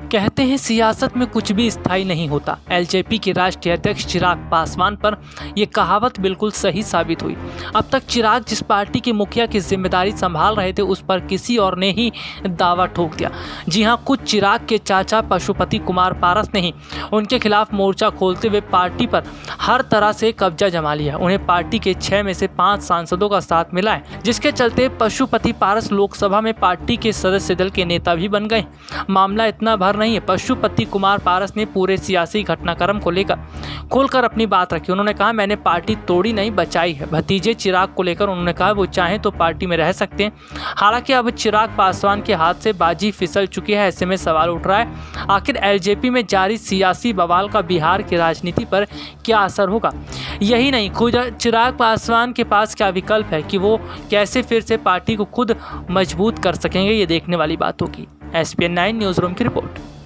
कहते हैं सियासत में कुछ भी स्थायी नहीं होता। एलजेपी के राष्ट्रीय अध्यक्ष चिराग पासवान पर यह कहावत बिल्कुल सही साबित हुई। अब तक चिराग जिस पार्टी के मुखिया की जिम्मेदारी संभाल रहे थे उस पर किसी और ने ही दावा ठोक दिया। जी हां, खुद चिराग के चाचा पशुपति कुमार पारस ने ही उनके खिलाफ मोर्चा खोलते हुए पार्टी पर हर तरह से कब्जा जमा लिया। उन्हें पार्टी के 6 में से 5 सांसदों का साथ मिला है, जिसके चलते पशुपति पारस लोकसभा में पार्टी के सदस्य दल के नेता भी बन गए। मामला इतना भर नहीं है। पशुपति कुमार पारस ने पूरे सियासी घटनाक्रम को लेकर खोलकर अपनी बात रखी। उन्होंने कहा, मैंने पार्टी तोड़ी नहीं, बचाई है। भतीजे चिराग को लेकर उन्होंने कहा वो चाहें तो पार्टी में रह सकते हैं। हालांकि अब चिराग पासवान के हाथ से बाजी फिसल चुकी है। ऐसे में सवाल उठ रहा है, आखिर एलजेपी में जारी सियासी बवाल का बिहार की राजनीति पर क्या असर होगा। यही नहीं, खुद चिराग पासवान के पास क्या विकल्प है कि वो कैसे फिर से पार्टी को खुद मजबूत कर सकेंगे, ये देखने वाली बात होगी। SPN 9 न्यूज़ रूम की रिपोर्ट।